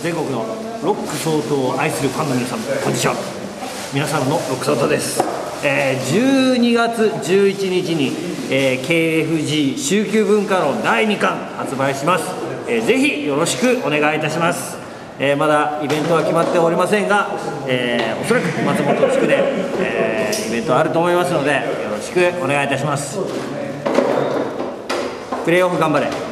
全国のロック相当を愛するファンの皆さん、こんにちは。皆さんのロック相当です。12月11日に、KFG 週休文化論第2巻発売します。ぜひよろしくお願いいたします。まだイベントは決まっておりませんが、おそらく松本地区で、イベントあると思いますので、よろしくお願いいたします。プレーオフ頑張れ。